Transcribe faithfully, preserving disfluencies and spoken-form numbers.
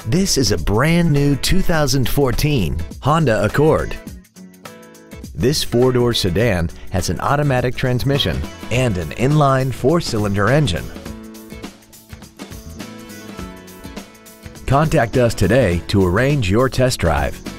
This is a brand new two thousand fourteen Honda Accord. This four-door sedan has an automatic transmission and an inline four-cylinder engine. Contact us today to arrange your test drive.